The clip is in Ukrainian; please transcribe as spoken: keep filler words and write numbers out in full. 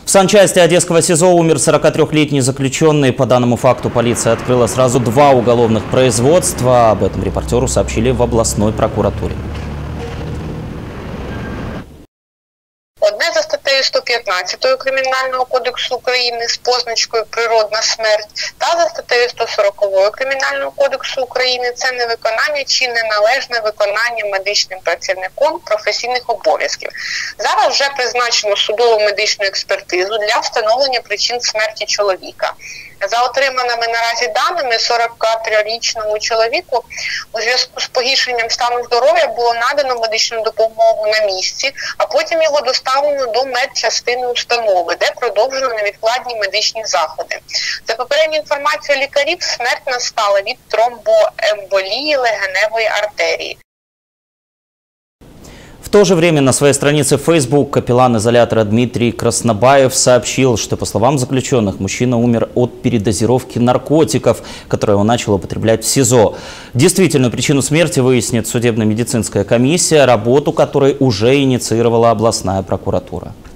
В санчасти Одесского СИЗО умер сорокатрёхлетний заключенный. По данному факту полиция открыла сразу два уголовных производства. Об этом репортеру сообщили в областной прокуратуре. Одне за статтею сто п'ятнадцять Кримінального кодексу України з позначкою «Природна смерть» та за статтею сто сорок Кримінального кодексу України – це невиконання чи неналежне виконання медичним працівником професійних обов'язків. Зараз вже призначено судову медичну експертизу для встановлення причин смерті чоловіка. За отриманими наразі даними, сорокатрирічному чоловіку у зв'язку з погіршенням стану здоров'я було надано медичну допомогу на місці, а потім його доставлено до медчастини установи, де продовжено невідкладні медичні заходи. За попередньою інформацією лікарів, смерть настала від тромбоемболії легеневої артерії. В то же время на своей странице в Facebook капеллан изолятора Дмитрий Краснобаев сообщил, что, по словам заключенных, мужчина умер от передозировки наркотиков, которые он начал употреблять в СИЗО. Действительную причину смерти выяснит судебно-медицинская комиссия, работу которой уже инициировала областная прокуратура.